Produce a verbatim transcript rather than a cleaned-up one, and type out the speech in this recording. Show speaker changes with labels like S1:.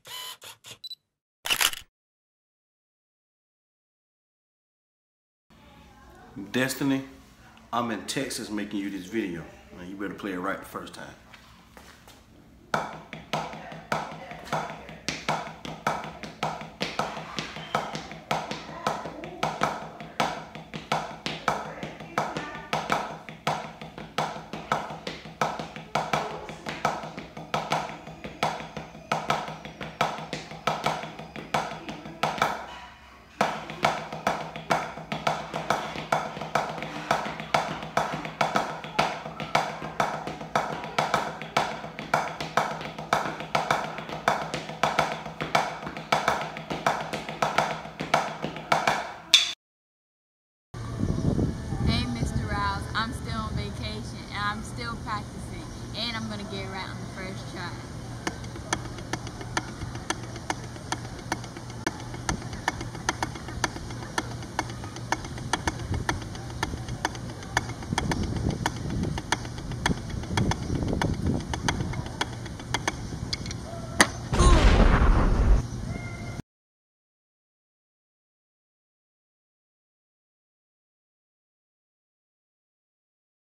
S1: Destiny, I'm in Texas making you this video. Now you better play it right the first time.